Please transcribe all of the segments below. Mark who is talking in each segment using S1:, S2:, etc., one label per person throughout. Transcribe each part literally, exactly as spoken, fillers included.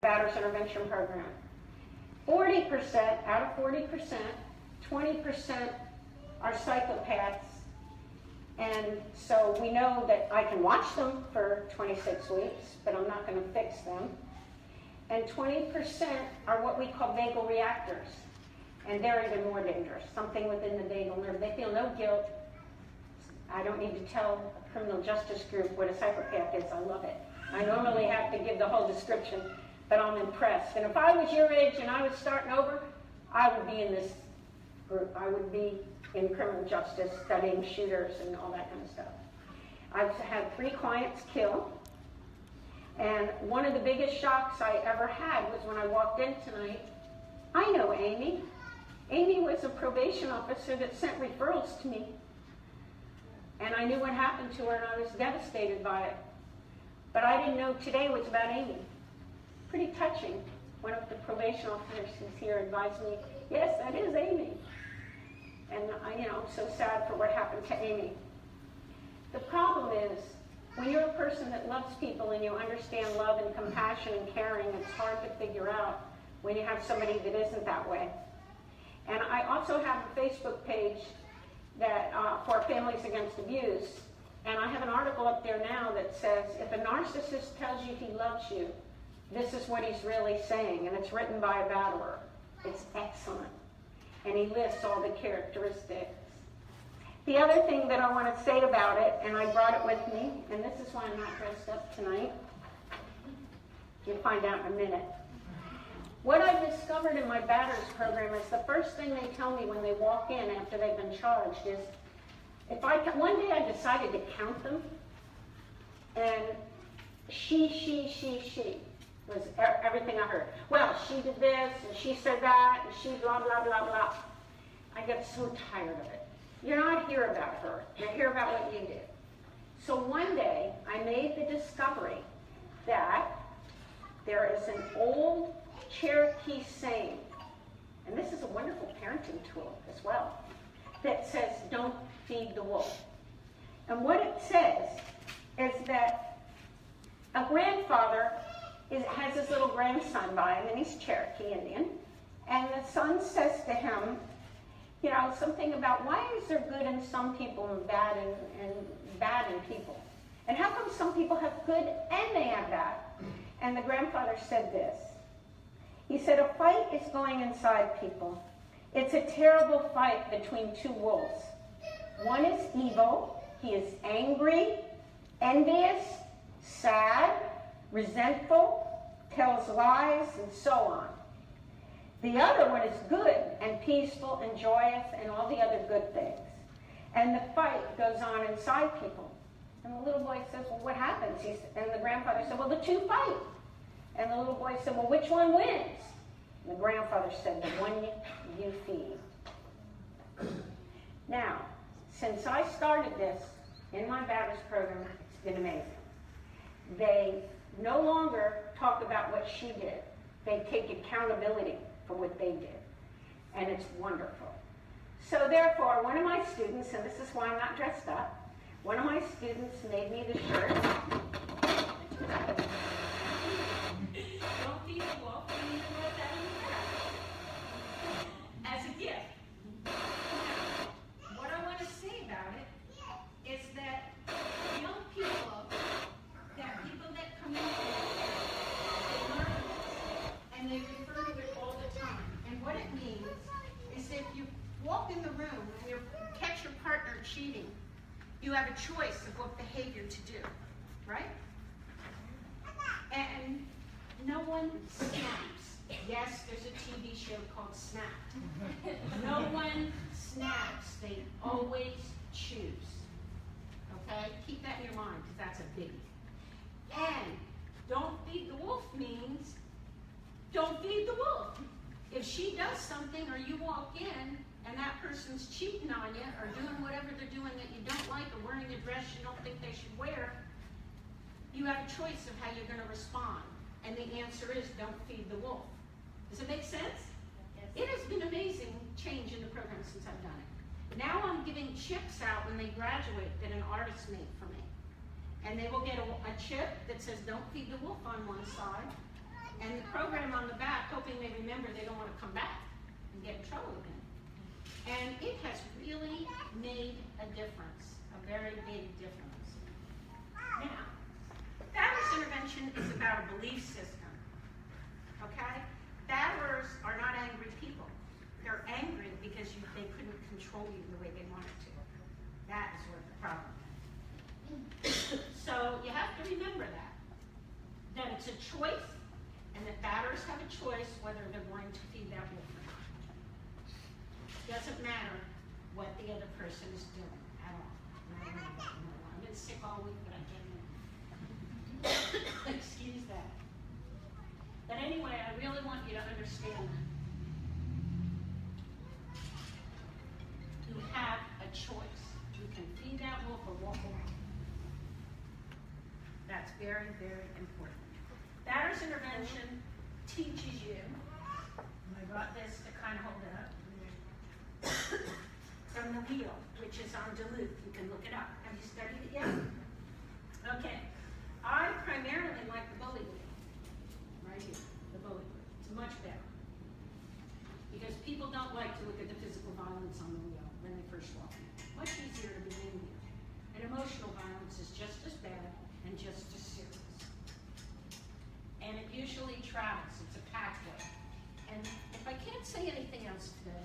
S1: Batter's Intervention Program. forty percent, out of forty percent, twenty percent are psychopaths. And so we know that I can watch them for twenty-six weeks, but I'm not going to fix them. And twenty percent are what we call vagal reactors. And they're even more dangerous, something within the vagal nerve. They feel no guilt. I don't need to tell a criminal justice group what a psychopath is. I love it. I normally have to give the whole description, but I'm impressed. And if I was your age and I was starting over, I would be in this group. I would be in criminal justice, studying shooters and all that kind of stuff. I've had three clients kill. And one of the biggest shocks I ever had was when I walked in tonight. I know Amy. Amy was a probation officer that sent referrals to me. And I knew what happened to her, and I was devastated by it. But I didn't know today was about Amy. Pretty touching. One of the probation officers who's here advised me, yes, that is Amy. And I, you know, I'm so sad for what happened to Amy. The problem is, when you're a person that loves people and you understand love and compassion and caring, it's hard to figure out when you have somebody that isn't that way. And I also have a Facebook page that uh, for Families Against Abuse, and I have an article up there now that says, if a narcissist tells you he loves you, this is what he's really saying, and it's written by a batterer. It's excellent. And he lists all the characteristics. The other thing that I want to say about it, and I brought it with me, and this is why I'm not dressed up tonight. You'll find out in a minute. What I've discovered in my Batters program is the first thing they tell me when they walk in after they've been charged is, if I, one day I decided to count them, and she, she, she, she was everything I heard. Well, she did this, and she said that, and she blah, blah, blah, blah. I get so tired of it. You're not here about her. You're here about what you did. So one day, I made the discovery that there is an old Cherokee saying, and this is a wonderful parenting tool as well, that says, don't feed the wolf. And what it says is that a grandfather is, has his little grandson by him, and he's Cherokee Indian, and the son says to him, you know, something about why is there good in some people and bad in, and bad in people? And how come some people have good and they have bad? And the grandfather said this. He said, a fight is going inside people. It's a terrible fight between two wolves. One is evil. He is angry, envious, sad, resentful, tells lies, and so on. The other one is good and peaceful and joyous and all the other good things. And the fight goes on inside people. And the little boy says, well, what happens? He's, and the grandfather said, well, the two fight. And the little boy said, well, which one wins? And the grandfather said, the one you feed. Now, since I started this in my Batters program, it's been amazing. They no longer talk about what she did. They take accountability for what they did. And it's wonderful. So therefore, one of my students, and this is why I'm not dressed up, one of my students made me the shirt.
S2: Don't feed the wolf, you need to write that in the back. As a gift. What I want to say about it is that young people, that people that come in, they learn this, and they refer to it all the time. And what it means is if you walk in the room and you catch your partner cheating, you have a choice of what behavior to do, right? And no one snaps. Yes, there's a T V show called Snapped. No one snaps. They always choose. Okay? Keep that in your mind, because that's a biggie. And don't feed the wolf means don't feed the wolf. If she does something or you walk in and that person's cheating on you or doing whatever they're doing that you don't like or wearing a dress you don't think they should wear, you have a choice of how you're going to respond. And the answer is don't feed the wolf. Does it make sense? Yes. It has been amazing change in the program since I've done it. Now I'm giving chips out when they graduate that an artist made for me. And they will get a, a chip that says don't feed the wolf on one side. And the program when they remember, they don't want to come back and get in trouble again. And it has really made a difference, a very big difference. Now, batterers intervention is about a belief system, okay? Batterers are not angry people. They're angry because you, they couldn't control you the way they wanted to. That is what the problem is. So you have to remember that, that it's a choice, and that batterers have a choice whether they're going to feed that wolf or not. Doesn't matter what the other person is doing at all. No, no, no, no. I've been sick all week, but I can't. Excuse that. But anyway, I really want you to understand that. You have a choice. You can feed that wolf or walk away. That's very, very important. Batterers intervention teaches you, and I got this to kind of hold it up, from the wheel, which is on Duluth. You can look it up. Have you studied it yet? Okay. I primarily like the bully wheel. Right here, the bully wheel. It's much better. Because people don't like to look at the physical violence on the wheel when they first walk in. Much easier to begin with. And emotional violence is just as bad and just as serious. And it usually travels. It's a pathway. And if I can't say anything else today,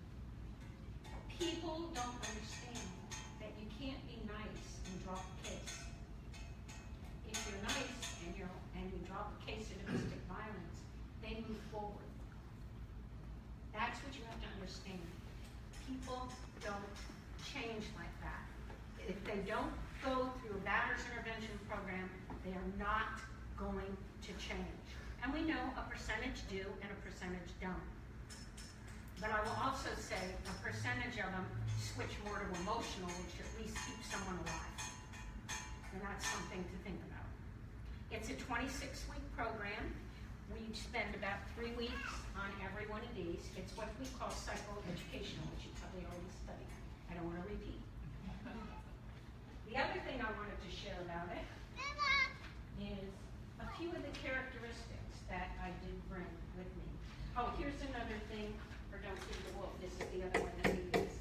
S2: people don't understand that you can't be nice and drop a case. If you're nice and you're and you drop a case of domestic violence, they move forward. That's what you have to understand. People don't change like that. If they don't go through a batterers intervention program, they are not going to change. And we know a percentage do and a percentage don't. But I will also say a percentage of them switch more to emotional, which at least keeps someone alive. And that's something to think about. It's a twenty-six week program. We spend about three weeks on every one of these. It's what we call psychoeducational, which you probably already studied. I don't want to repeat. The other thing I wanted to share about it is a few of the characteristics that I did bring with me. Oh, here's another thing for Don't Feed the Wolf. This is the other one that we used.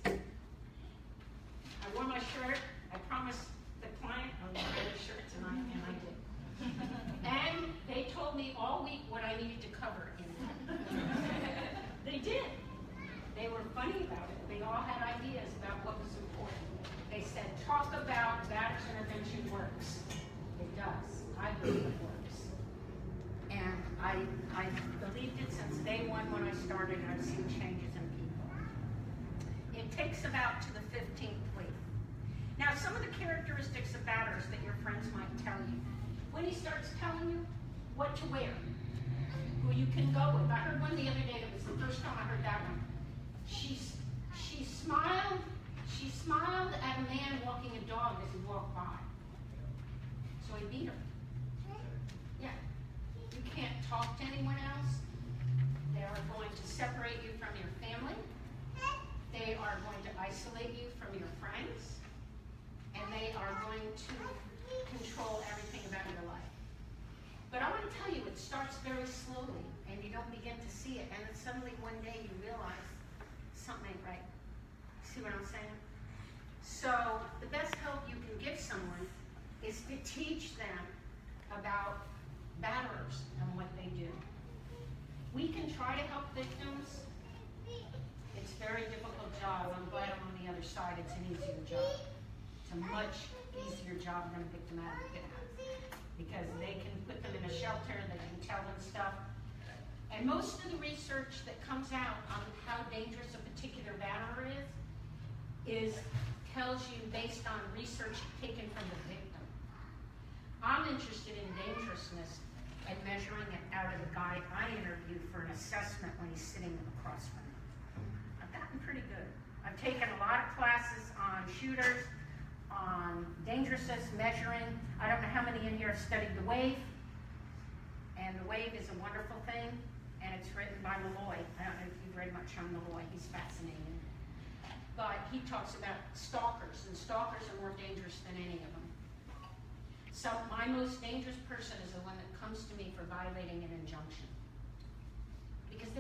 S2: I wore my shirt. I promised the client I would wear the shirt tonight, and I did. And they told me all week what I needed to cover in that. They did. They were funny about it. They all had ideas about what was important. They said, talk about batterers intervention works. It does. I believe it works. And I, I believed it since day one when I started, and I've seen changes in people. It takes about to the fifteenth week. Now, some of the characteristics of batterers that your friends might tell you. When he starts telling you what to wear, who you can go with. I heard one the other day, that was the first time I heard that one. She, she smiled, she smiled at a man walking a dog as he walked by. So he beat her. Yeah. You can't talk to anyone else. They are going to separate you from your family. They are going to isolate you from your friends. And they are going to control everything about your life. But I want to tell you, it starts very slowly, and you don't begin to see it, and then suddenly one day you realize something ain't right. See what I'm saying? So the best help you can give someone is to teach them about batterers and what they do. We can try to help victims. It's a very difficult job. I'm glad I'm on the other side. It's an easier job. It's a much easier job than a victim advocate has, because they can put them in a shelter, they can tell them stuff. And most of the research that comes out on how dangerous a particular batterer is, is tells you based on research taken from the victim. I'm interested in dangerousness and measuring it out of the guy I interviewed for an assessment when he's sitting across from me. I've gotten pretty good. I've taken a lot of classes on shooters, on dangerousness, measuring. I don't know how many in here have studied the WAVE. And the WAVE is a wonderful thing, and it's written by Malloy. I don't know if you've read much on Malloy. He's fascinating. But he talks about stalkers, and stalkers are more dangerous than any of them. So my most dangerous person is the one that comes to me for violating an injunction. Because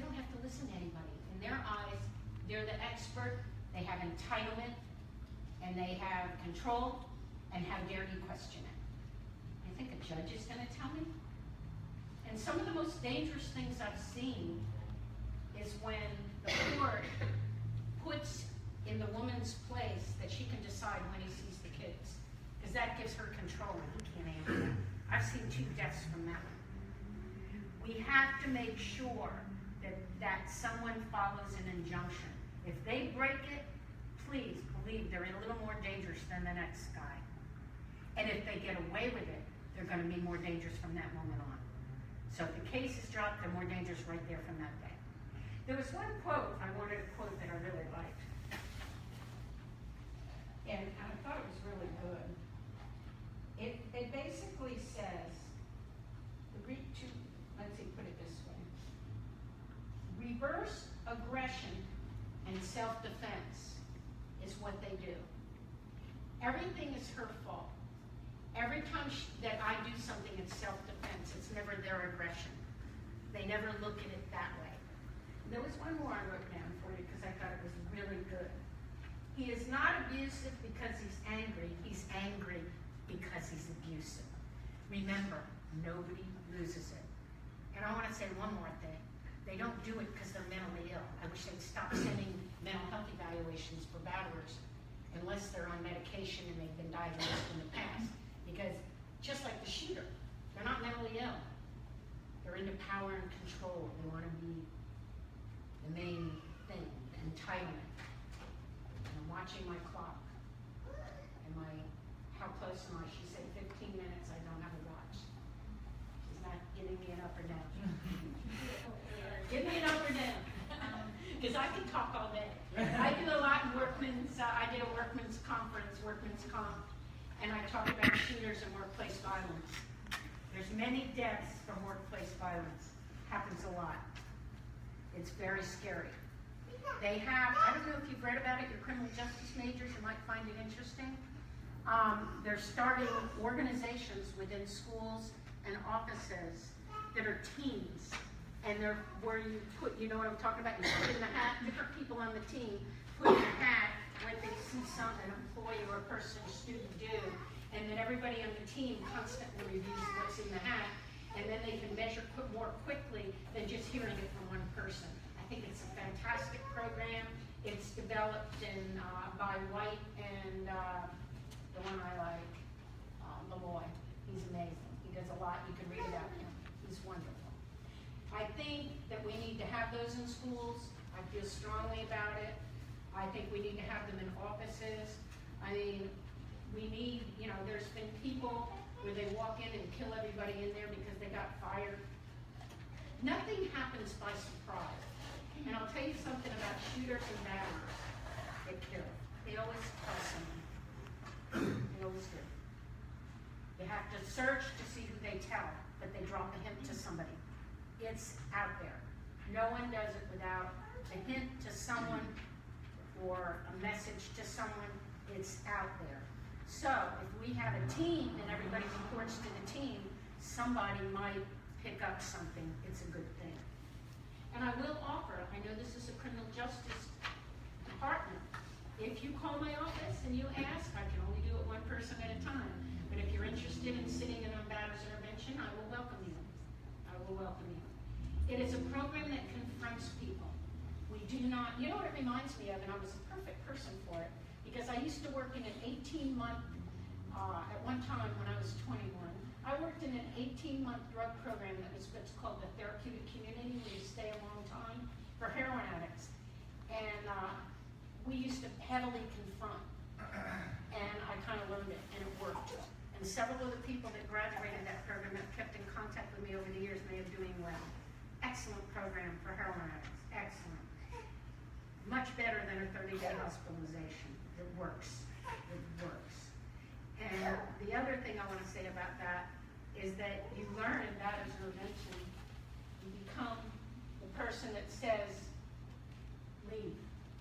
S2: they're the expert, they have entitlement, and they have control, and how dare you question it? You think a judge is gonna tell me? And some of the most dangerous things I've seen is when the court puts in the woman's place that she can decide when he sees the kids, because that gives her control and he can't handle that. I've seen two deaths from that. We have to make sure that, that someone follows an injunction. If they break it, please believe they're a little more dangerous than the next guy. And if they get away with it, they're gonna be more dangerous from that moment on. So if the case is dropped, they're more dangerous right there from that day. There was one quote I wanted to quote that I really liked. And I thought it was really good. It, it basically says, re, to, let's see, put it this way. Reverse aggression and self-defense is what they do. Everything is her fault. Every time she, that I do something in self-defense, it's never their aggression. They never look at it that way. There was one more I wrote down for you because I thought it was really good. He is not abusive because he's angry. He's angry because he's abusive. Remember, nobody loses it. And I want to say one more thing. They don't do it because they're mentally ill. I wish they'd stop sending mental health evaluations for batterers unless they're on medication and they've been diagnosed in the past. Because just like the shooter, they're not mentally ill. They're into power and control. They want to be the main thing, the entitlement. And I'm watching my clock. And my, how close am I? She said fifteen minutes, I don't have a watch. She's not giving me an up or down. Give me an up or down. Because I can talk all day. I do a lot in workman's, uh, I did a workman's conference, workman's comp, and I talk about shooters and workplace violence. There's many deaths from workplace violence. Happens a lot. It's very scary. They have, I don't know if you've read about it, your criminal justice majors, you might find it interesting. Um, they're starting organizations within schools and offices that are teams. And they're where you put, you know what I'm talking about? You put in the hat, different people on the team put in the hat what they see some, an employee or a person or student do. And then everybody on the team constantly reviews what's in the hat. And then they can measure qu- more quickly than just hearing it from one person. I think it's a fantastic program. It's developed in, uh, by White and uh, the one I like, uh, Malloy. He's amazing. He does a lot. You can read about him. He's wonderful. I think that we need to have those in schools. I feel strongly about it. I think we need to have them in offices. I mean, we need, you know, there's been people where they walk in and kill everybody in there because they got fired. Nothing happens by surprise. And I'll tell you something about shooters and batterers that kill. They always tell someone. They always do. You have to search to see who they tell, but they drop a hint to somebody. It's out there. No one does it without a hint to someone or a message to someone. It's out there. So if we have a team and everybody reports to the team, somebody might pick up something. It's a good thing. And I will offer, I know this is a criminal justice department. If you call my office and you ask, I can only do it one person at a time. But if you're interested in sitting in on batter's intervention, I will welcome you. I will welcome you. It is a program that confronts people. We do not, you know what it reminds me of, and I was a perfect person for it, because I used to work in an eighteen month, uh, at one time when I was twenty-one, I worked in an eighteen month drug program that was what's called the therapeutic community, where you stay a long time, for heroin addicts. And uh, we used to heavily confront, and I kind of learned it, and it worked. And several of the people that graduated that program have kept in contact with me over the years, and they are doing well. Excellent program for heroin addicts, excellent. Much better than a thirty day hospitalization. It works, it works. And the other thing I want to say about that is that you learn in batter's intervention, you become the person that says, leave.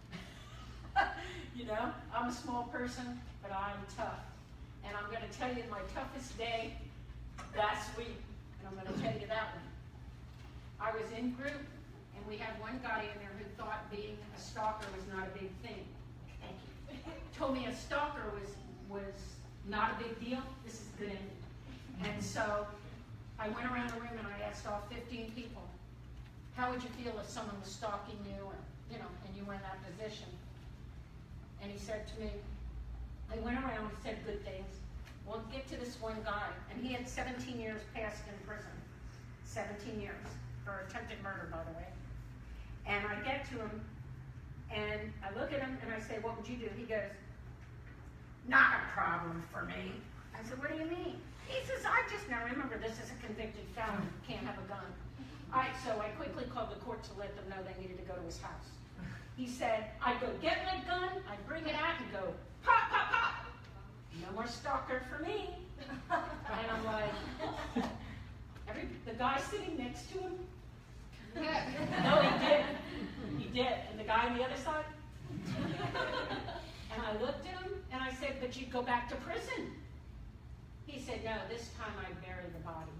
S2: You know, I'm a small person, but I'm tough. And I'm going to tell you my toughest day last week, and I'm going to tell you that one. I was in group, and we we had one guy in there who thought being a stalker was not a big thing. Thank you. Told me a stalker was, was not a big deal. This is good. And so I went around the room and I asked all fifteen people, how would you feel if someone was stalking you, or, you know, and you were in that position? And he said to me, I went around and said good things. Well, get to this one guy, and he had seventeen years passed in prison. seventeen years for attempted murder, by the way. And I get to him, and I look at him, and I say, what would you do? He goes, not a problem for me. I said, what do you mean? He says, I just, now remember, this is a convicted felon, can't have a gun. All right, so I quickly called the court to let them know they needed to go to his house. He said, I'd go get my gun, I'd bring it out and go, pop, pop, pop. No more stalker for me. And I'm like, every, the guy sitting next to him, no, he did. He did. And the guy on the other side? And I looked at him and I said, but you'd go back to prison. He said, no, this time I'd bury the body.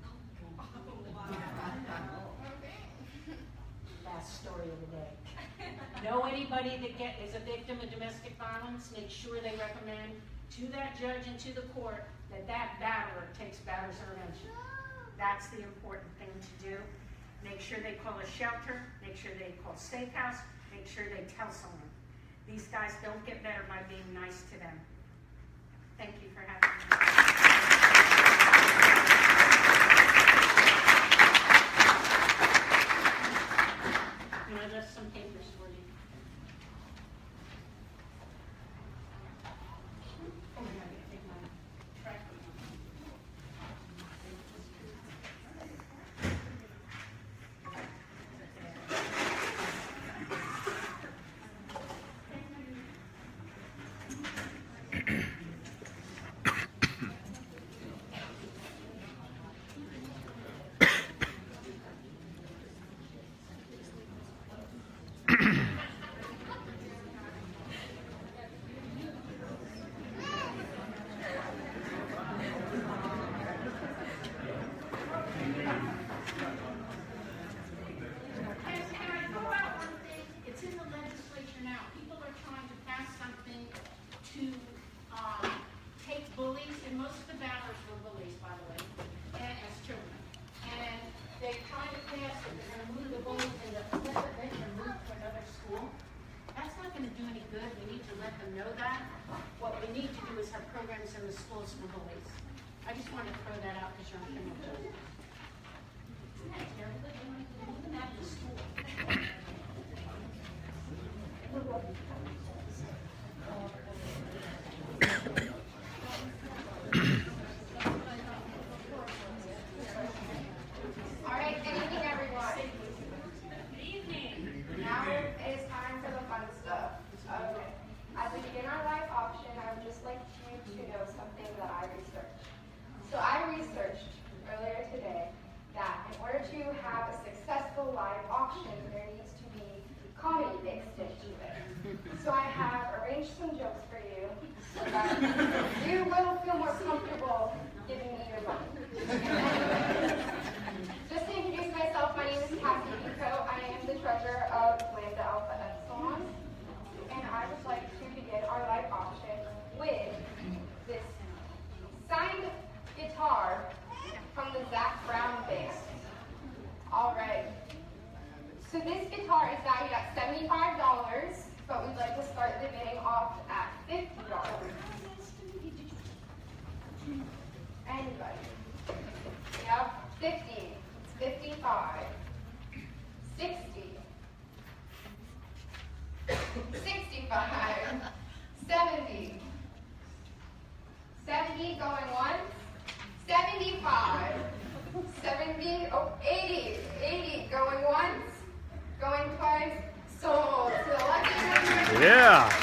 S2: Last story of the day. Know anybody that get, is a victim of domestic violence, make sure they recommend to that judge and to the court that that batterer takes batter's intervention. That's the important thing to do. Make sure they call a shelter, make sure they call Safe House, make sure they tell someone. These guys don't get better by being nice to them. Thank you for having me. And I left some papers for you. Oh, I gotta take my track with me. I just wanted to throw that out because you're on camera.
S3: All right, good evening, everyone. Good evening. Now it is time for the fun stuff. Okay. As we begin our live auction, I would just like you to know something that I researched. So I researched earlier today that in order to have a successful live auction, there needs to be comedy mixed into it. So I have arranged some jokes for you so that you will feel more comfortable giving me your money. Just to introduce myself, my name is Cassie Pico. I am the treasurer of Lambda Alpha Epsilon. And I would like to begin our live auction with this signed guitar from the Zac Brown Band. All right. So this guitar is valued at seventy-five dollars, but we'd like to start the bidding off at fifty dollars. Anybody? Yep, fifty, fifty-five, sixty, sixty-five, seventy, seventy going once, seventy-five, seventy, oh, eighty, eighty going once, going twice, sold to the lucky number.
S4: Yeah.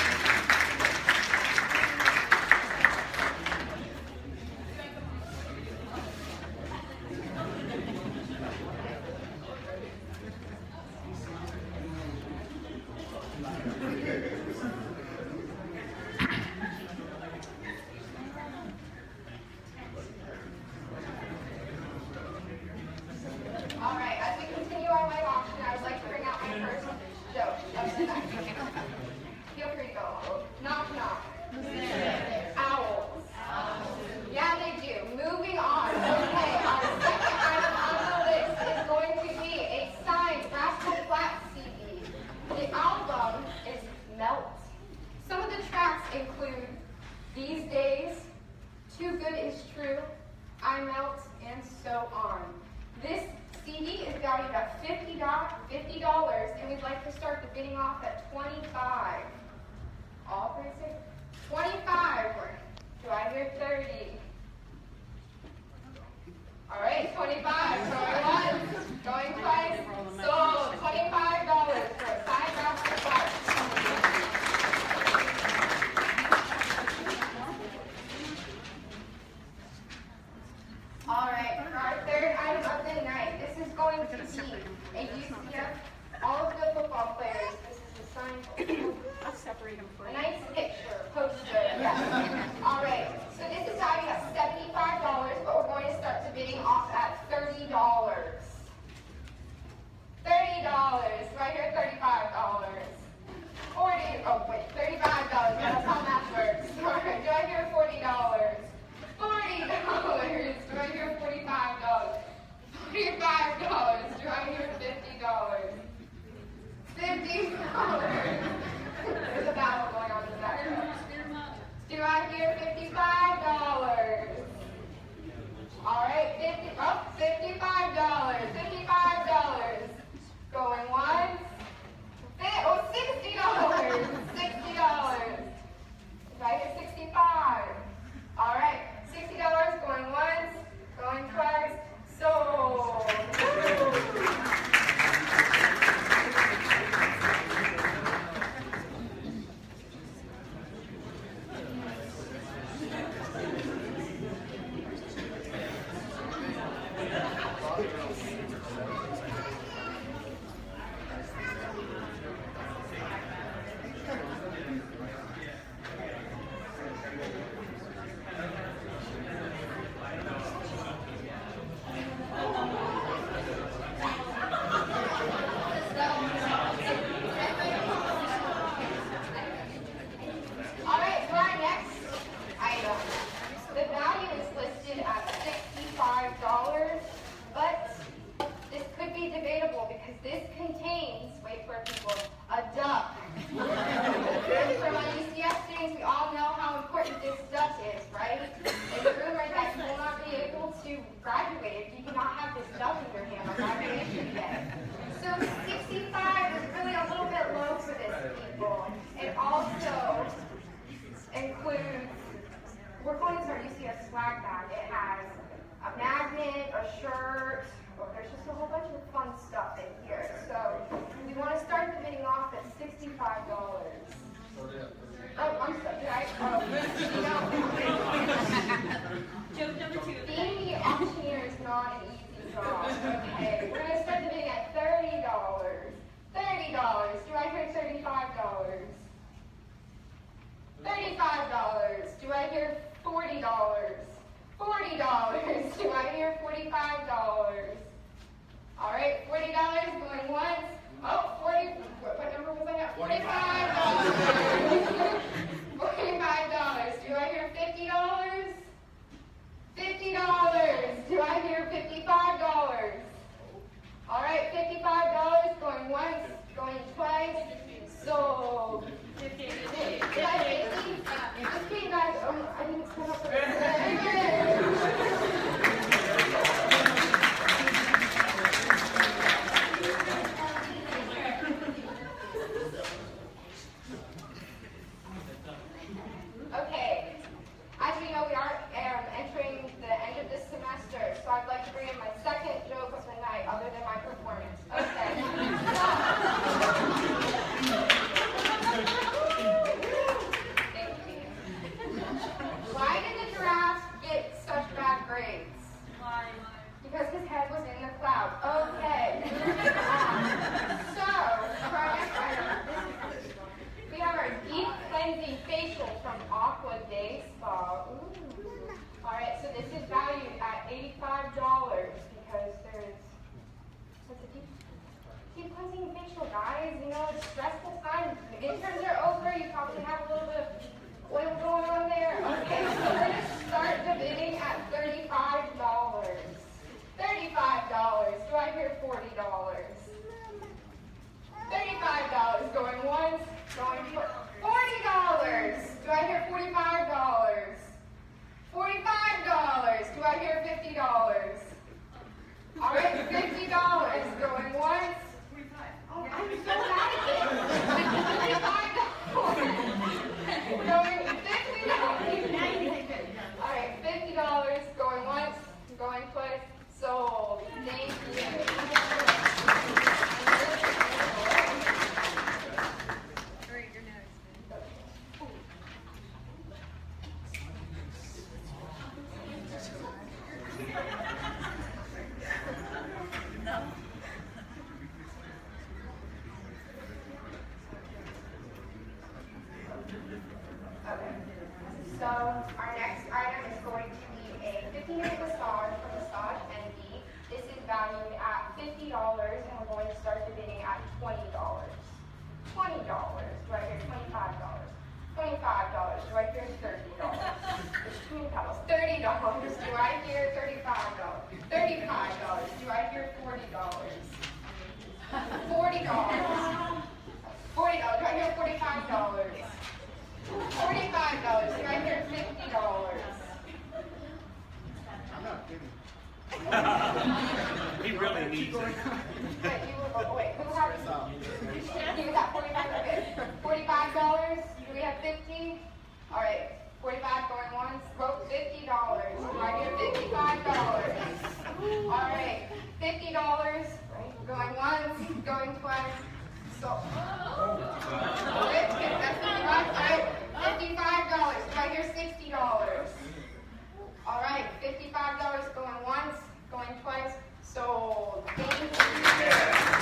S3: All right, as we continue our live auction, I would like to bring out my first joke of the night. Feel free to go home. Knock, knock. Owls. Yeah, they do. Moving on. Okay, our second item on the list is going to be a signed Rascal Flatts C D. The album is Melt. Some of the tracks include These Days, Too Good Is True, I Melt, and so on. This C D is valued at fifty dollars, and we'd like to start the bidding off at twenty-five dollars. All three six? twenty-five dollars. Do I hear thirty? All right, twenty-five dollars. Going once, going twice. Sold. twenty-five dollars for a side Rascal Flatts. All right, for our third item of the night, this is going to be a U C F, all of the football players. This is a signed,
S1: I'll separate them for
S3: a
S1: you.
S3: nice picture, poster, yeah. All right, so this is valued at seventy-five dollars, but we're going to start the bidding off at thirty dollars. thirty dollars, right here, thirty-five dollars. forty, oh wait, thirty-five dollars, that's how math works. All right, do I hear forty dollars? forty dollars, do I hear forty-five dollars? forty-five dollars, do I hear fifty dollars? fifty dollars. There's a battle going on in the background. Do I hear fifty-five dollars? All right, fifty, oh, fifty-five dollars, fifty-five dollars. Going once. Oh, sixty dollars, sixty dollars. Do I hear sixty-five? All right, sixty dollars going once, going twice, sold. cleansing facial, guys. You know, it's stressful time. The midterms are over. You probably have a little bit of oil going on there. Okay, so we're going to start the bidding at thirty-five dollars. thirty-five dollars. Do I hear forty dollars? thirty-five dollars. Going once, going twice. forty dollars. Do I hear forty-five dollars? forty-five dollars. Do I hear fifty dollars? All right, fifty dollars. Going once. Oh, I'm so mad at it. fifty-five dollars. Going fifty dollars. All right, fifty dollars. Going once, going twice. Sold. Thank you. So our next item is going to be a fifteen minute massage from Massage Envy. This is valued at fifty dollars and we're going to start the bidding at twenty dollars. twenty dollars. Do I hear twenty-five dollars? twenty-five dollars. Do I hear thirty dollars? There's two pedals. thirty dollars. Do I hear thirty-five dollars? thirty-five dollars. Do I hear forty dollars? forty dollars. forty dollars. Do I hear forty-five dollars? forty-five dollars. Do I hear fifty dollars?
S4: I'm not kidding.
S5: He really needs it.
S3: Wait, you were, oh, wait, who had it? You got forty-five, okay. forty-five dollars. Do we have fifty? All right, forty-five going once. Wrote fifty dollars. Do I hear fifty-five dollars? All right, fifty dollars. Going once, going twice. So, that's right. fifty-five dollars. Do I hear sixty dollars? All right, fifty-five dollars going once, going twice. Sold. Thank you.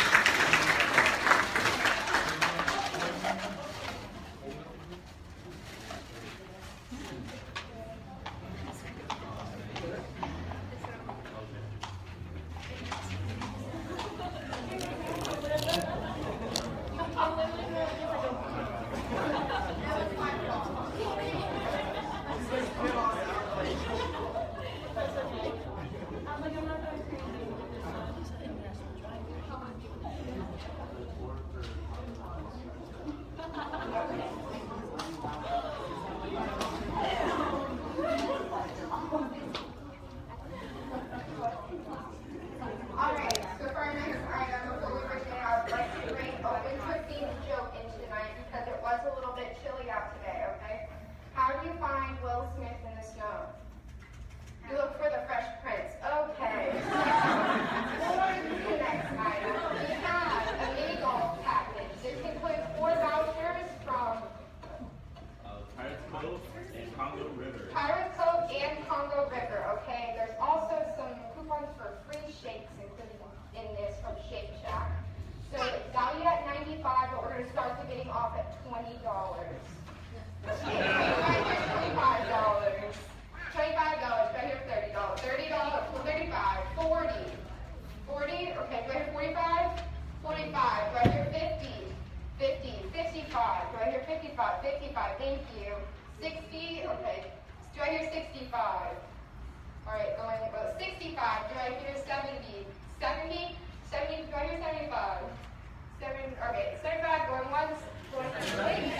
S3: Pirates Cove and Congo River, okay? There's also some coupons for free shakes included in this from Shake Shack. So it's valued at ninety-five dollars, but we're going to start the bidding off at twenty dollars. twenty-five dollars. twenty-five dollars. Do I hear thirty dollars? thirty dollars. thirty-five dollars. forty dollars. forty dollars. Okay, do I hear forty-five dollars? forty-five dollars. Do I hear fifty dollars? fifty dollars. fifty-five dollars. Do I hear fifty-five dollars? fifty-five dollars. Thank you. sixty dollars. Okay. Do I hear sixty-five dollars? All right, going about sixty-five dollars. Do I hear seventy dollars? seventy dollars? seventy dollars. Do I hear seventy-five dollars? Seven, okay, seventy-five dollars. Going once. Going twice.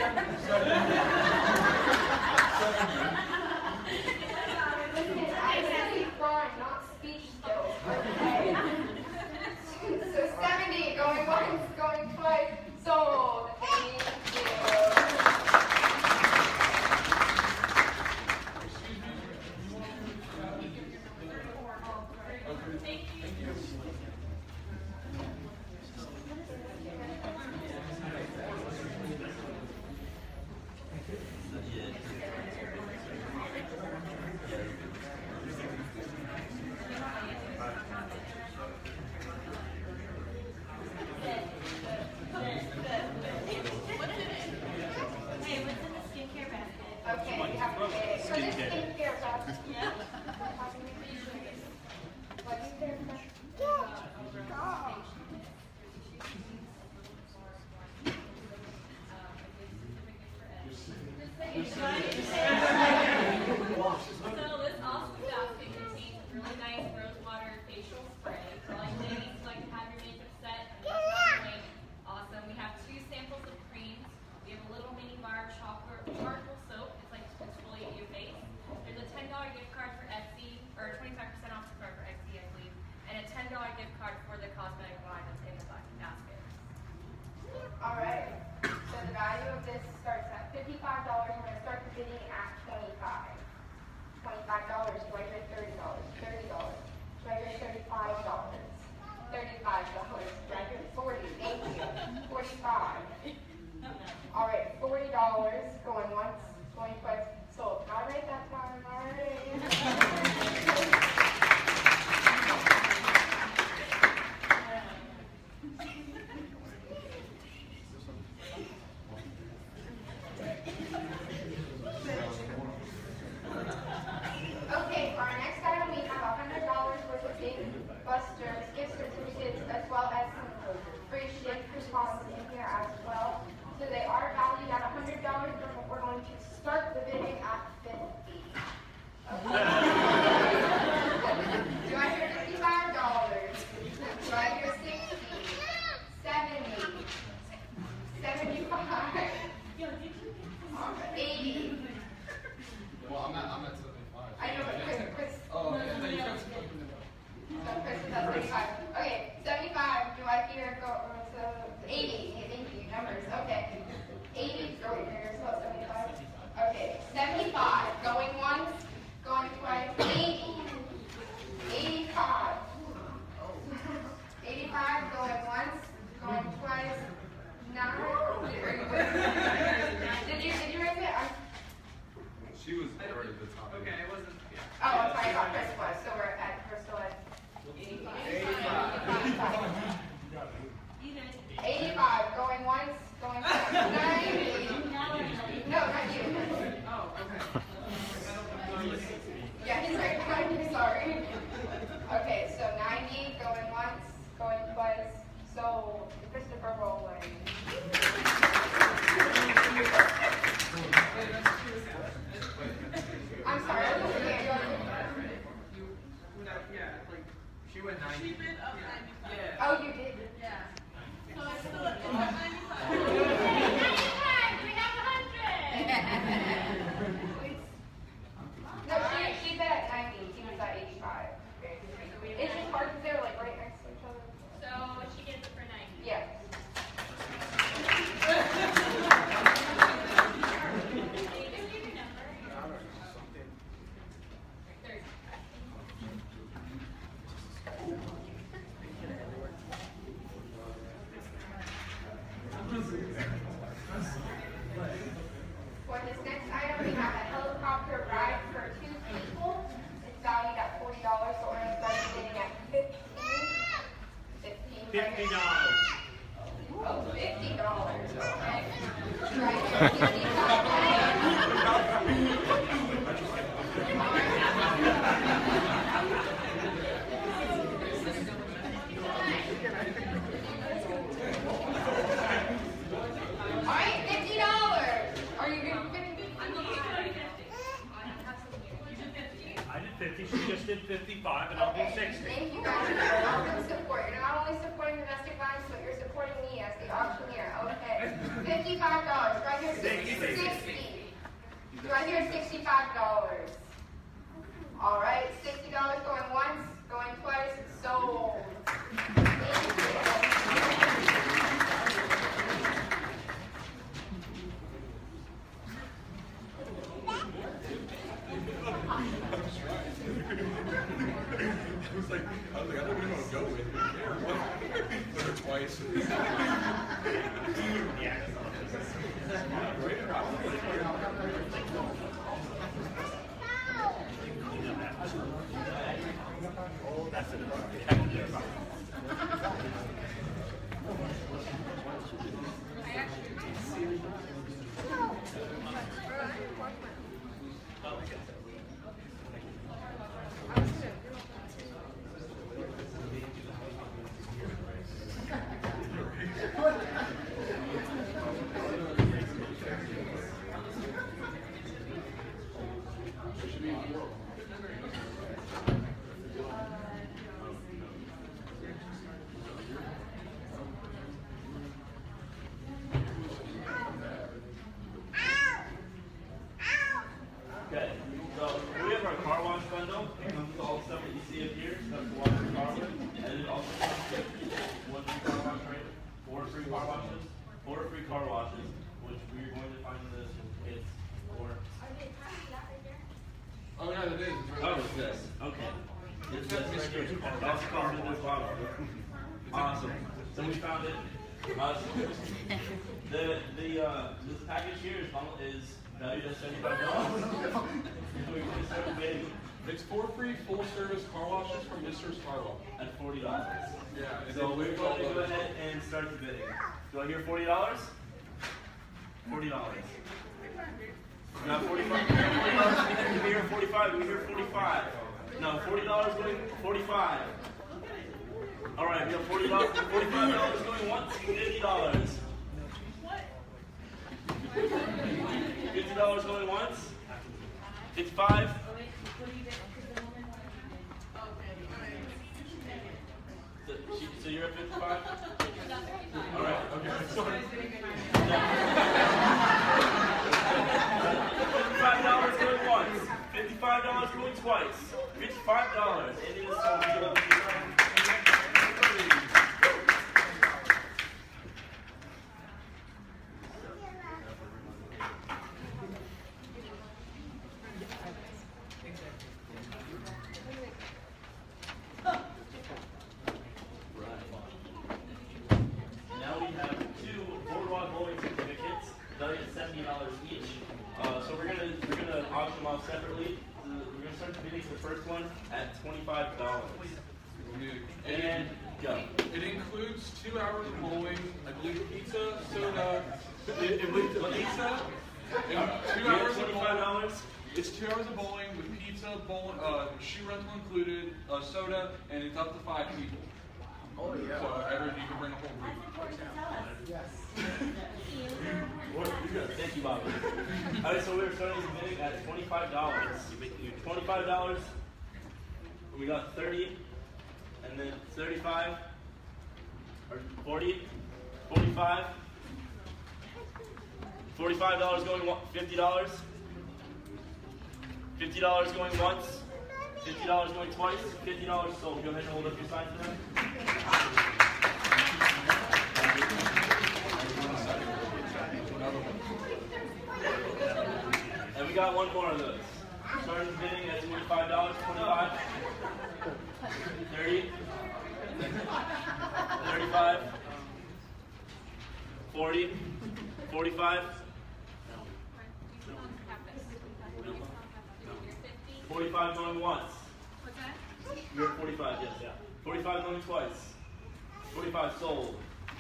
S3: Listen, I speak rhyme, not speech skills. Okay. So seventy, going once, going twice. Sold. Thank you. dollars, going once, going twice, sold. Not right that time, all right. Okay, for our next item, we have one hundred dollars worth of Dave Buster's gift certificates as well as some free shift coupons in here as well. So they are valued at one hundred dollars, but we're going to start the bidding at fifty dollars. Okay. Do I hear fifty-five dollars? Do I hear sixty dollars? seventy dollars? seventy-five dollars? eighty dollars?
S4: Well, I'm not, I'm at seventy-five.
S3: I know, but Chris, Chris.
S4: Oh, okay. Then you have to open it up.
S3: So Chris is at seventy-five. Okay, seventy-five, do I hear go, uh, to eighty? Thank you, numbers, okay. eighty, oh, here's about seventy-five. Okay, seventy-five, going once, going twice, eighty. eighty-five. eighty-five, going once, going twice, nine. Did you, did you raise it? I'm
S4: She was already at the top.
S5: Okay, it wasn't, yeah.
S3: Oh, I'm sorry, I thought Chris was, so we're at, we're still at eighty-five. eighty-five, going once, going twice, ninety. No, not you.
S5: Oh, okay.
S3: Yeah, he's right behind you, sorry. Okay, so ninety, going once, going twice, so Christopher Rowling. I'm sorry, I wasn't here.
S5: You, without, yeah, like, she went ninety.
S6: She bid up ninety-five.
S5: Yeah.
S3: Oh, you did?
S6: Yeah. So it's still at ninety-five.
S3: No, she, she bid at ninety, he was at eighty-five. It's just hard because they're like right next to each other.
S6: So she gets it for ninety.
S3: Yeah.
S6: Just give your number. Thirty.
S3: For this next item, we have a helicopter ride for two people. It's valued at forty dollars, so we're going to start bidding at fifteen. Fifteen.
S7: Fifty dollars.
S3: Oh, fifty dollars. Okay. Right here, fifty-five All right, fifty dollars. Are you going fifty?
S6: I'm looking for fifty. I have some here. You did fifty?
S7: I did fifty, she just did fifty-five, and I'll do
S3: Okay,
S7: sixty.
S3: thank you guys for your awesome support. You're not only supporting domestic violence, but you're supporting me as the auctioneer. Okay. Fifty-five dollars. Do I hear sixty? Sixty. Do I hear sixty-five dollars? All right, sixty dollars going once, going twice, sold. Thank
S4: I was like, I was like, I don't even want to go with it. Put it twice.
S7: Okay, so we have our car wash bundle. It comes with all the stuff that you see up here, stuff to wash your car with. And it also comes with one free car wash rate, four free car washes, four free car washes, which we're going to find in this it's for.
S4: Oh, yeah, it is. It's
S7: Oh,
S4: right
S7: it's this. Okay. It's this right here. It also comes in this bottle. Awesome. So we found it Uh, the the uh, this package here is bundle- is valued at seventy-five dollars. We're gonna start bidding
S4: It's four free full service car washes from Mister's Car Wash.
S7: at forty dollars.
S4: Yeah. and
S7: So
S4: then
S7: we're
S4: with
S7: going
S4: all
S7: to go
S4: those-
S7: ahead and start the bidding. Do I hear forty dollars? Forty dollars. We got forty-five. Forty dollars. Do we hear forty-five? Do we hear forty-five? No, forty dollars going forty-five. All right, we have forty dollars. Forty-five dollars going once. Fifty dollars. Fifty dollars going once. Fifty-five. So, she- so you're at fifty-five? All right.
S4: Okay, sorry.
S7: Fifty-five dollars going once. Fifty-five dollars going twice. Fifty-five dollars. It is so good. Now we have two Boardwalk bowling certificates, valued at seventy dollars each. Uh, so we're gonna we're gonna auction them off separately. Uh, We're gonna start the bidding for the first one at twenty-five dollars. And go.
S4: It includes two hours of bowling, I believe pizza, soda, it, it includes pizza, and two
S7: We have
S4: hours of
S7: twenty-five
S4: bowling.
S7: dollars.
S4: It's two hours of bowling with pizza, bowl, uh, shoe rental included, uh, soda, and it's up to five people. Oh yeah. So every you can bring a whole group.
S7: Thank you, Bobby. All right, so we're starting the bidding at twenty-five dollars. Twenty-five dollars. We got thirty, and then thirty-five, or forty, forty-five. Forty-five dollars going one, fifty dollars. Fifty dollars going once. Fifty dollars going twice. Fifty dollars sold. Go ahead and hold up your sign for them. And we got one more of those. Starting bidding at twenty-five dollars, twenty-five, thirty, thirty-five, forty, forty-five, forty-five going once. You're at forty-five, yes, yeah. forty-five going twice. forty-five sold.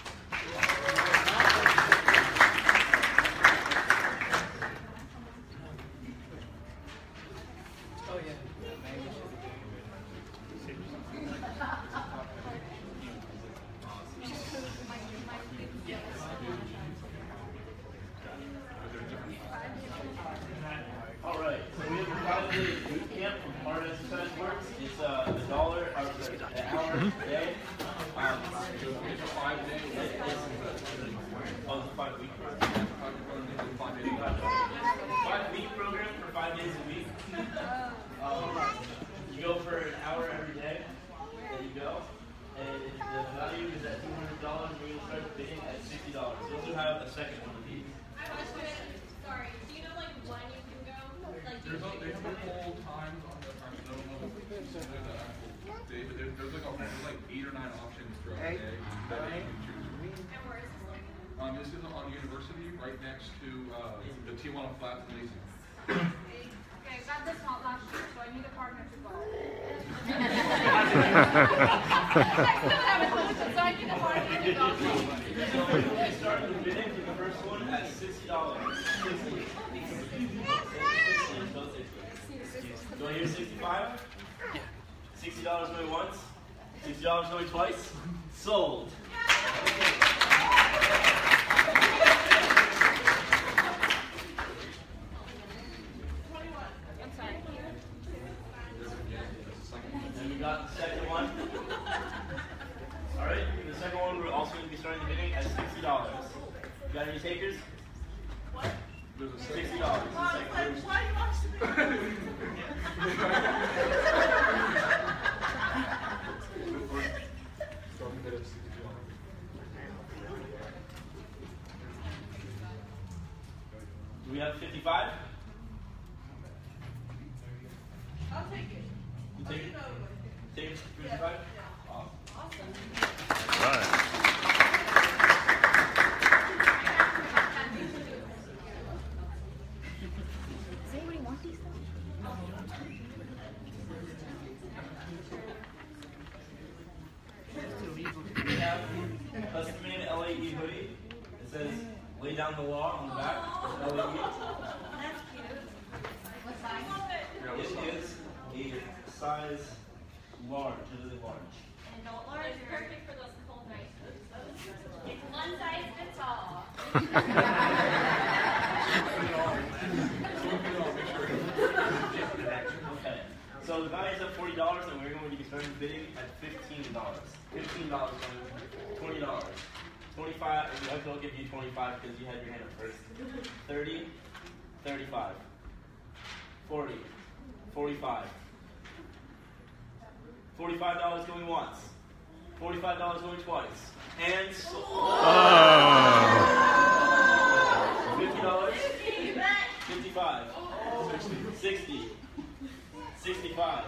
S7: All right, so we have provided a boot camp from Hard Exercise Works. It's uh, a dollar, or sorry, an hour a day. Um,
S4: It's a five day.
S7: it- it's, oh, it's a five week program. Five week program for five days a week. Um, you go for an hour every day, and you go. And it, the value is at two hundred dollars, and we will start bidding at sixty dollars. We also have a second one of these.
S6: I have a question. Sorry. Do you know like when you can go? Like do you
S4: There's a, they put whole times on the, I don't know, there's the actual day, but there, there's like a, there's like eight or nine options throughout the day that you can choose.
S6: and where is this like?
S4: Um, this is on University, right next to, uh, the Tijuana Flats Lazy.
S3: Okay, got this one last year, so I need a partner to go. I still haven't posted, so I need a partner to go.
S7: So we start the bidding for the first one at sixty dollars. sixty. Do I hear sixty-five? Sixty dollars going once. Sixty dollars going twice. Sold.
S3: I'm sorry.
S7: And we got the second one. All right. The second one we're also going to be starting the bidding at sixty dollars. You got any takers?
S4: There's a second.
S7: Sixty dollars.
S4: Starting bid at sixty dollars.
S7: Do we have fifty-five?
S5: I'll take it.
S7: You take it? Take it? fifty-five? Awesome.
S8: Right.
S7: It says lay down the law on the back. L A E.
S6: That's cute. What size?
S7: It is a size large. It is a large.
S6: An adult large. It's perfect for those cold nights. It's one size fits all.
S7: Okay. So the value is at forty dollars, and we're going to be starting bidding at fifteen dollars. Fifteen dollars, twenty dollars, twenty-five. I'll give you twenty-five because you had your hand up first. Thirty, thirty-five, forty, forty-five, forty-five dollars going once, forty-five dollars going twice, and so. Fifty dollars, fifty-five, sixty, sixty-five.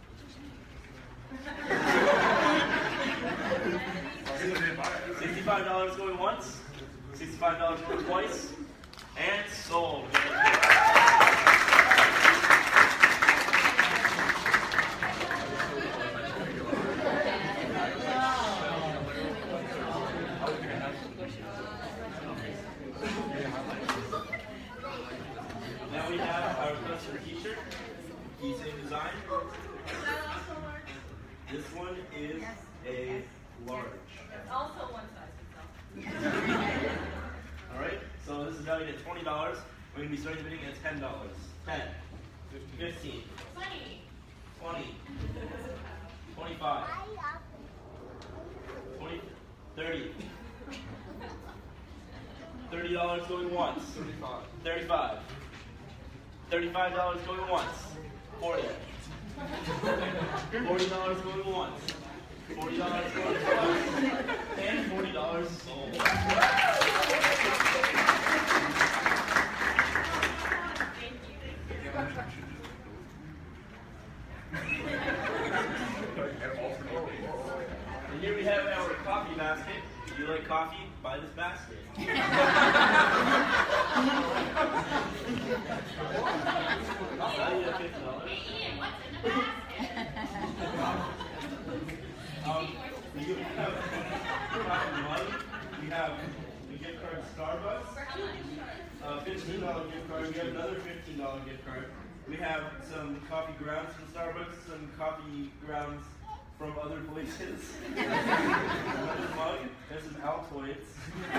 S7: Sixty-five dollars going once, sixty-five dollars going twice, and sold. Now we have our custom t-shirt, key same design. This one is a large.
S6: It's also one size fits all.
S7: Alright, so this is valued at twenty dollars. We're going to be starting the bidding at ten dollars. ten, fifteen,
S6: Twenty.
S7: twenty, twenty-five, twenty, thirty. thirty dollars going once.
S4: thirty-five.
S7: thirty-five. thirty-five dollars going once. forty. forty dollars going once. forty dollars going twice. And forty dollars sold. And here we have our coffee basket. If you like coffee, buy this basket. Value at fifty dollars.
S6: Hey Ian, what's in the basket?
S7: Um, we have coffee money. We have a gift card to Starbucks.
S6: For how much?
S7: Uh, fifteen dollar gift card. We have another fifteen dollar gift card. We have some coffee grounds from Starbucks, some coffee grounds from other places. Another mug. There's some Altoids.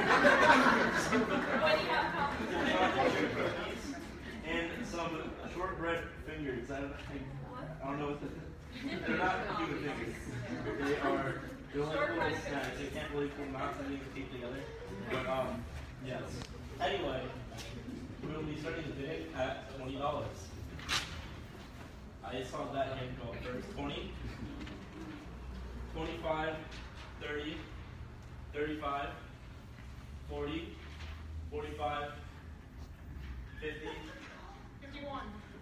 S6: What do you have coffee?
S7: Some chocolate chip cookies. And some shortbread fingers. I don't, I, I don't know what the... They're not human fingers. They are... They're like little snacks. I can't really pull them out so they can keep together. But, um, yes. Anyway, we will be starting the bidding at twenty dollars. I saw that hand go up first. twenty, twenty-five, thirty, thirty-five, forty, forty-five, fifty.
S6: fifty-one.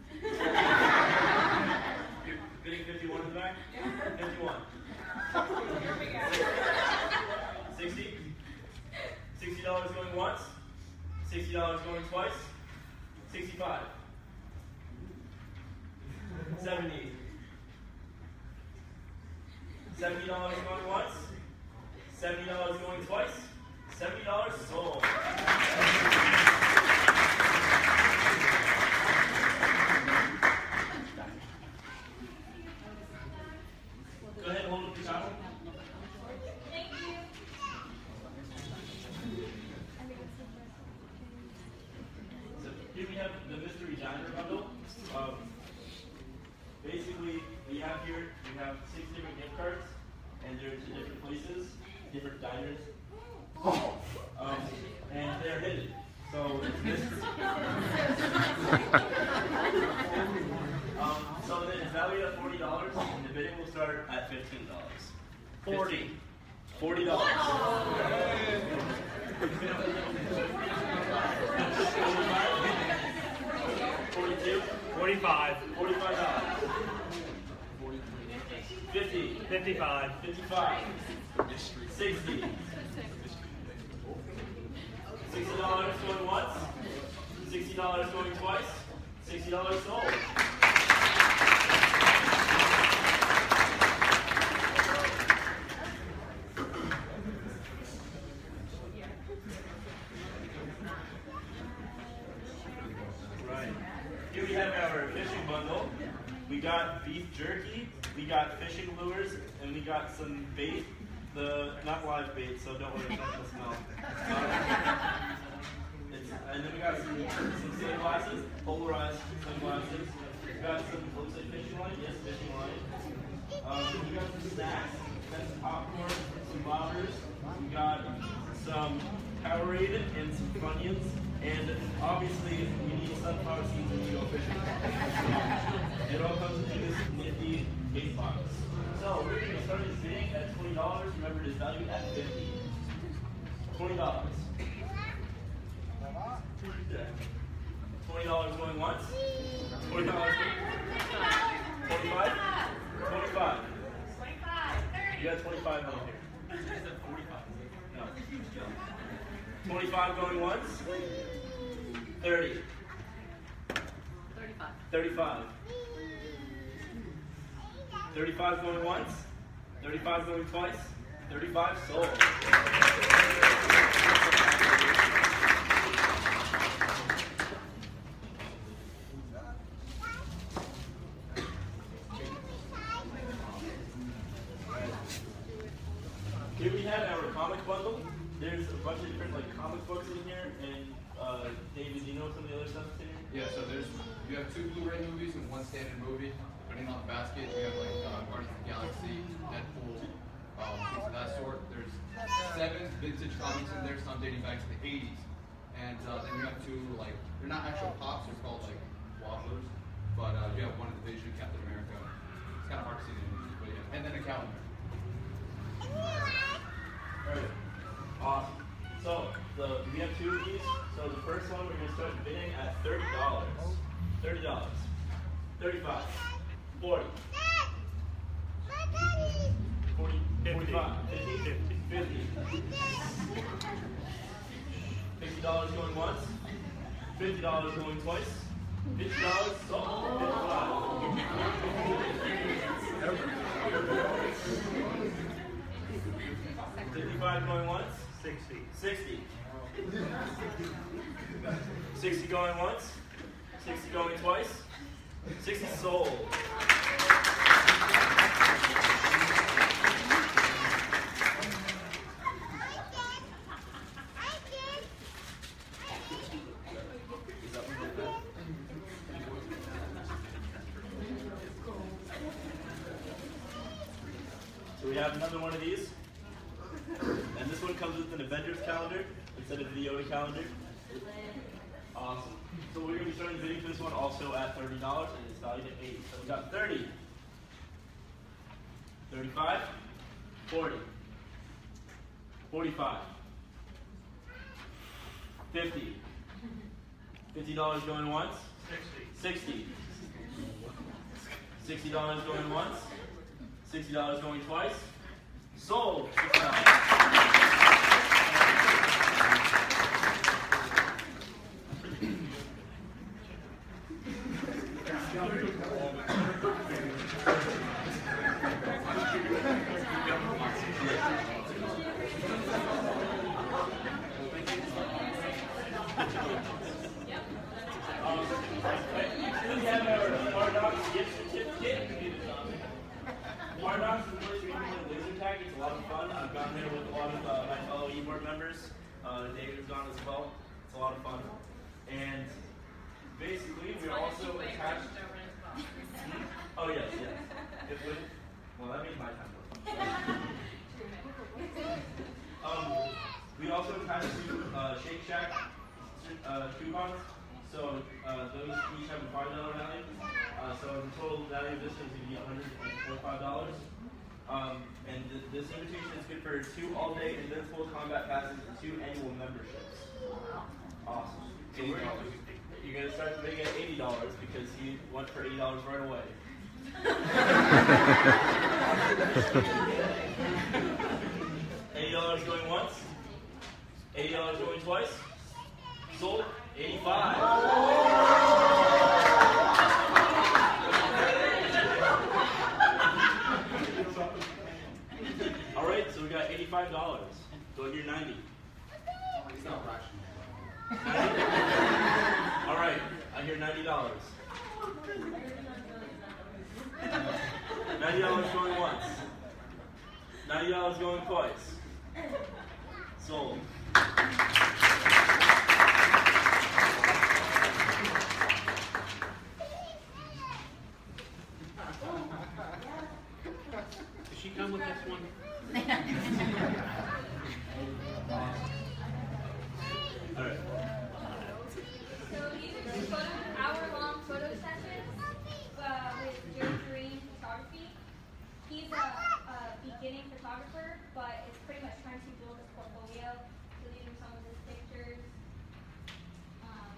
S7: Bidding fifty-one in the back? fifty-one.
S6: Here we go.
S7: sixty? sixty dollars going once? sixty dollars going twice? sixty-five. seventy. seventy dollars going once? seventy dollars going twice? seventy dollars sold. Go ahead and hold up the towel.
S6: Thank you.
S7: So here we have the mystery diner bundle. Um, basically, we have here, we have six different gift cards, and they're to different places, different diners. Um, and they're hidden. So it's mystery. um, so then it's valued at forty dollars, and the bidding will start at fifteen dollars. Forty. Forty dollars. Forty-two.
S8: Forty-five.
S7: Forty-five dollars. Fifty.
S8: Fifty-five.
S7: Fifty-five. Sixty. Sixty dollars going once. Sixty dollars going twice. Sixty dollars sold. we got beef jerky, we got fishing lures, and we got some bait. The not live bait, so don't worry, it's not gonna smell. Um, it's, and then we got some, some sunglasses, polarized sunglasses. We got some, looks like fishing line, yes, fishing line. Um, we got some snacks, we got some popcorn, some bobbers. We got some Powerade and some Funyuns, and obviously we need sunflower seeds when we go fishing. It all comes in this nifty case box. So we're going to start this bidding at twenty dollars. Remember, it is valued at fifty dollars. twenty dollars. twenty dollars going once. twenty dollars going twenty-five. twenty-five. You got twenty-five on here. No. twenty-five going once. thirty.
S6: Thirty-five.
S7: thirty-five. thirty-five going once. thirty-five going twice. thirty-five sold. Here we have our comic bundle. There's a bunch of different like comic books in here, and uh, David, do you know some of the other stuff in here?
S8: Yeah, so there's you have two Blu-ray movies and one standard movie. Depending on the basket, we have like uh, Guardians of the Galaxy, Deadpool, um, things of that sort. There's seven vintage comics in there, some dating back to the eighties. And uh, then you have two like they're not actual pops, they're called like wobblers. But uh, you have one of the Division, Captain America. It's kind of hard to see the movies, but yeah. And then a calendar.
S7: Alright. Awesome. So the we have two of these. So the first one we're gonna start bidding at thirty dollars. Thirty dollars. Thirty-five. Forty. Forty. Forty-five. Fifty. Fifty. Fifty dollars going once. Fifty dollars going twice. Fifty dollars sold. Fifty-five. Fifty-five going once. Sixty. Sixty. Sixty going once. Sixty going twice. Sixty sold. So we have another one of these. And this one comes with an Avengers calendar instead of the Yoda calendar. Awesome. So we're going to be starting bidding for this one also at thirty dollars, and it's valued at eighty. So we got thirty, thirty-five, forty, forty-five, fifty, fifty dollars going once, sixty, sixty dollars going once, sixty dollars going twice, sold. We have our Paradox gift certificate. Paradox is the first game in laser tag. It's a lot of fun. I've gone there with a lot of uh, my fellow e-board members. Uh, David has gone as well. It's a lot of fun. And basically, we're also attached. Oh yes, yes. If we, well, that means my time. um, we also attach to uh, Shake Shack uh, coupons. So uh, those each have a five dollar value. Uh, so the total value of this is going to be one hundred twenty-five dollars. Um, and th this invitation is good for two all-day Invincible Combat passes and two annual memberships. Awesome. So we're, you're going to start bidding at eighty dollars because he went for eighty dollars right away. eighty dollars going once. eighty dollars going twice. Sold. eighty-five. All right, so we got eighty-five dollars. Do I hear ninety?
S8: It's not rational.
S7: All right, I hear ninety dollars. ninety dollars going once. ninety dollars going twice. Sold.
S9: Does she come with this one?
S7: All right.
S6: So these are two photo, hour-long photo sessions uh, with Jerry Green Photography. He's a, a beginning photographer, but is pretty much trying to build his portfolio. So these are some of his pictures. Um,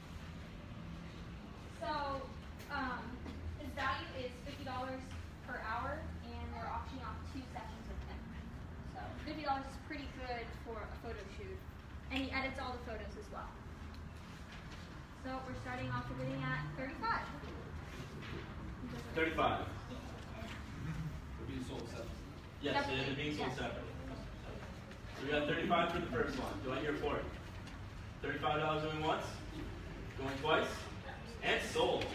S6: so um, his value is fifty dollars per hour, and we're auctioning off two sessions with him. So fifty dollars is pretty good for a photo shoot. And he edits all the photos as well. So we're starting off the bidding at thirty-five.
S7: thirty-five.
S8: We're being sold separately.
S7: Yes,
S6: Separately,
S7: it is being sold
S6: yes.
S7: separately. So we got thirty-five for the first one. Do I hear for it? thirty-five dollars going once, going twice, and sold.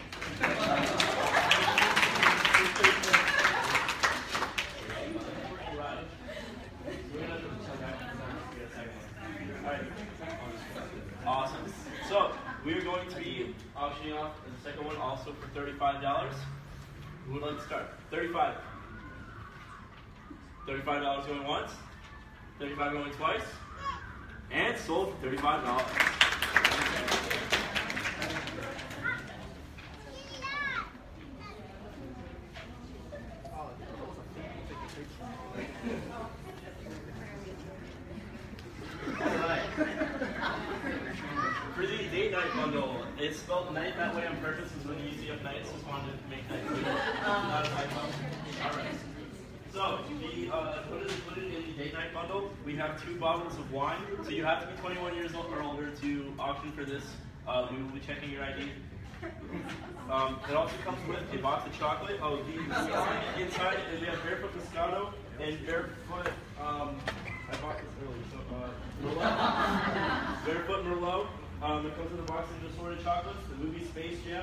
S7: Right. We're gonna- Alright. Awesome. So we are going to be auctioning off the second one also for thirty-five dollars. Who would like to start? thirty-five. thirty-five dollars going once, thirty-five dollars going twice, and sold for thirty-five dollars. Alright. For the date night bundle, it's spelled night that way on purpose because when you see up nights, just wanted to make night clear. Not a typo. Alright. So, the, uh, put it, put it in the date night bundle. We have two bottles of wine. So you have to be twenty-one years old or older to auction for this. Uh, we will be checking your I D. Um, it also comes with a box of chocolate. Oh, the inside is we have Barefoot Moscato and Barefoot. Um, I bought this early, so uh, Merlot. Barefoot Merlot. Um, it comes with a box of assorted chocolates. The movie Space Jam.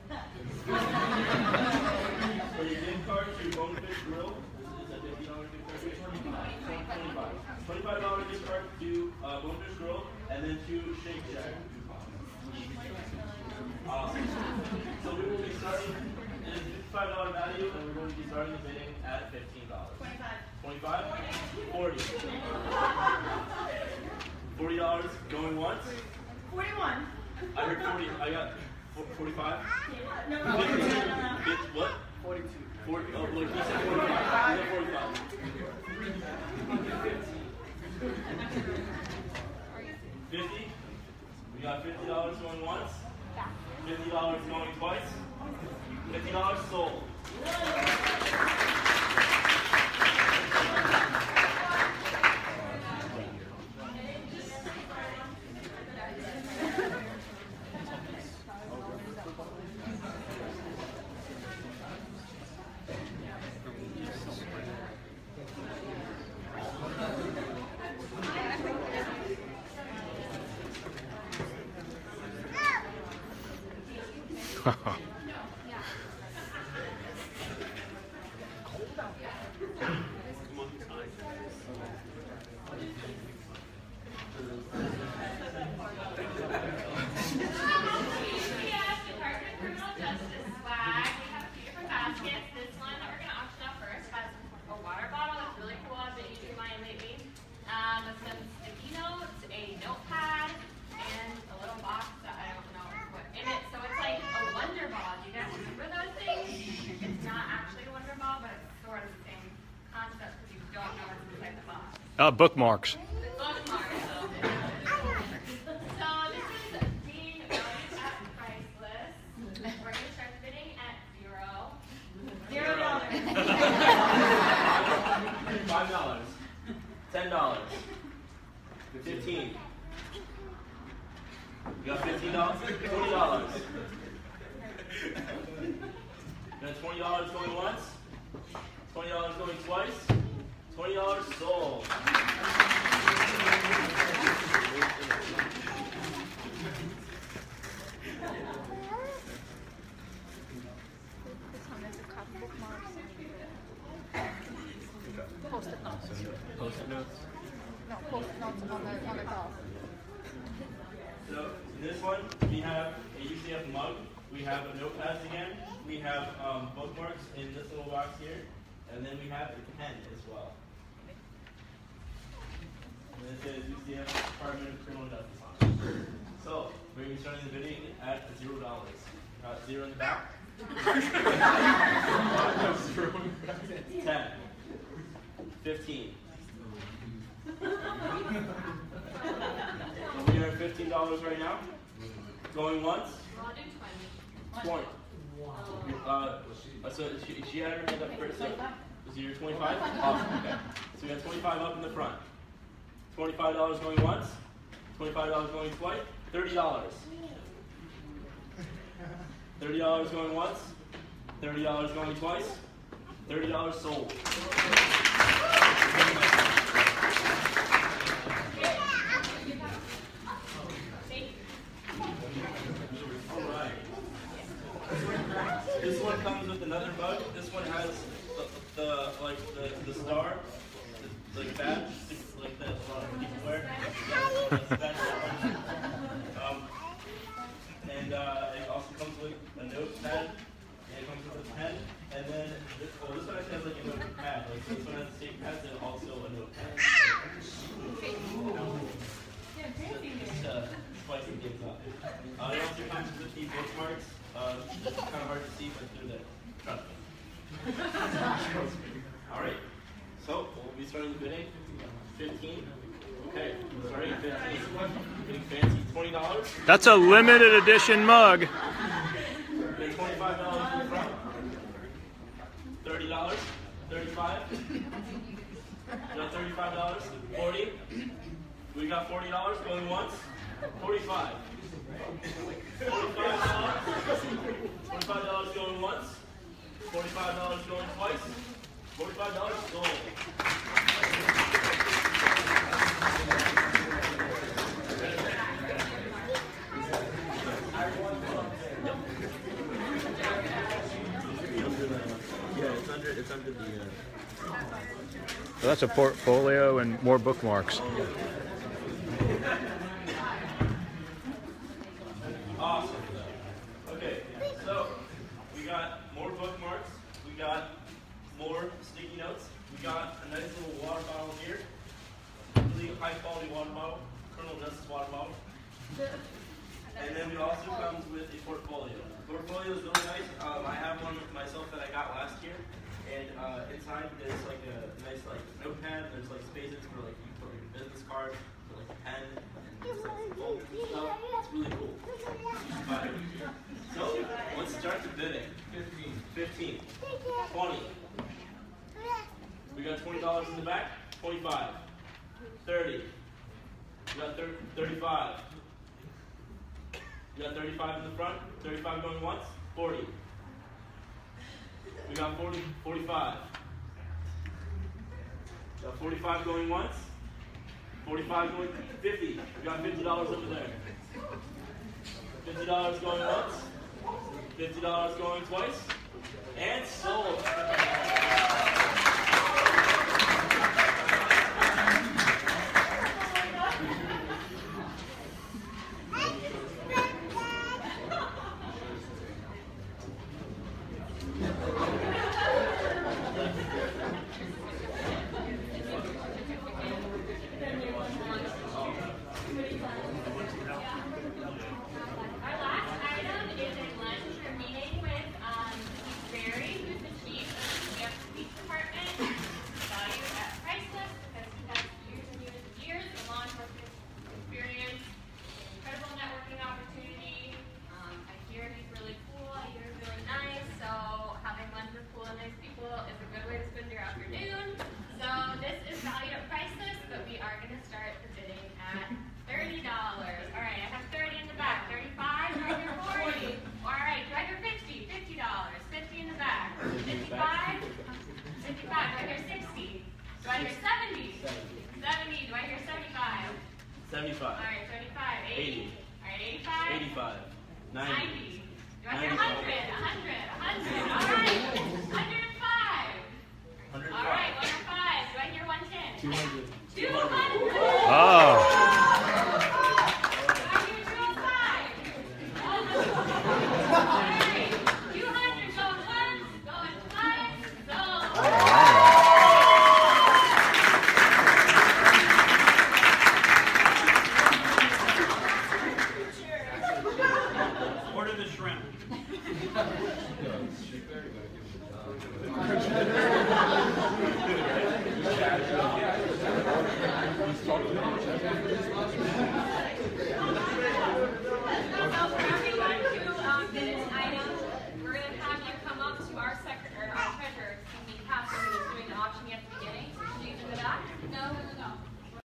S7: For your gift card to your Bonefish Grill. Is that fifty dollars gift card? twenty-five. twenty-five dollars gift card to uh, Bonefish Grill, and then to Shake Shack. Awesome. So we will be starting, it is fifty-five dollars value, and we're going to be starting the bidding at fifteen dollars. twenty-five. twenty-five? forty. forty dollars going once?
S5: Forty-one.
S7: I heard forty, I got forty-five?
S5: No, no, no, no, no.
S7: fifty, what?
S8: Forty-two.
S7: forty, oh, look, he said forty-five. He said forty-five. fifty? We got fifty dollars going once, fifty dollars going twice, fifty dollars sold.
S10: Uh, bookmarks.
S7: Five dollars. Ten dollars. Fifteen. You got fifteen dollars? Twenty dollars. Then twenty dollars going once. Twenty dollars going twice. Twenty dollars sold. In this one, we have a U C F mug. We have a notepads again. We have um, bookmarks in this little box here. And then we have a pen as well. And this is U C F Department of Criminal Justice on it. So, we're going to be starting the bidding at zero dollars. Got zero in the back. ten. fifteen. So we are at fifteen dollars right now. Going once? twenty. Uh, so she, she had her hand up first. So is your twenty-five? Awesome. Okay. So we have twenty-five up in the front. twenty-five dollars going once. twenty-five dollars going twice. thirty dollars. thirty dollars going once. thirty dollars going twice. thirty dollars sold. Alright. This one comes with another mug. This one has the, the like the, the star, the, like badge, like that a lot of people wear. um, and uh, it also comes with a notepad. And it comes with a pen. And then this, well, this one actually has like a notepad. Like so this one has the same pads and also a notepad. Just uh, spicing things up. Uh, it also comes with the bookmarks. Uh, it's kind of hard to see, but through there. Trust me. All right. So we'll be starting the bidding. Fifteen. Okay. Starting at fifteen. Getting fancy. Twenty dollars.
S10: That's a limited edition mug.
S7: Getting twenty-five dollars in the front. Thirty dollars. Thirty-five. We got thirty-five dollars. Forty. We got forty dollars going once. Forty-five. Forty-five dollars. Forty-five dollars going once. Forty-five dollars going twice. Forty-five dollars sold.
S11: Yeah, it's under. It's under the. Uh...
S10: So that's a portfolio and more bookmarks.
S7: Awesome. Okay, so we got more bookmarks. We got more sticky notes. We got a nice little water bottle here. Really high quality water bottle. Criminal Justice water bottle. And then it also comes with a portfolio. The portfolio is really nice. Um, I have one myself that I got last year. And uh, inside there's like a nice like notepad. There's like spaces for like you put your business card, for like a pen, and it's like folders and stuff. It's really cool. But, so let's start the bidding. Fifteen. Fifteen. Twenty. We got twenty dollars in the back. Twenty-five. Thirty. We got thir thirty-five. We got thirty-five in the front. Thirty-five going once. Forty. We got forty, forty-five. We got forty-five going once. forty-five going, fifty. We got fifty dollars over there. fifty dollars going once. fifty dollars going twice. And sold. seventy-five.
S2: All right, seventy-five. eighty.
S7: eighty.
S2: All right, eighty-five.
S7: eighty-five. ninety.
S2: ninety. Do I hear one hundred? one hundred. one hundred. All right. one hundred five.
S7: one hundred five.
S2: All right, one hundred five. Do I hear one ten?
S7: two hundred.